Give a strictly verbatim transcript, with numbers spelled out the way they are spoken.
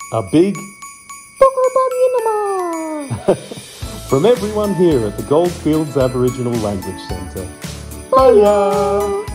A big Pukurlpa Nyinama from everyone here at the Goldfields Aboriginal Language Centre. Hiya!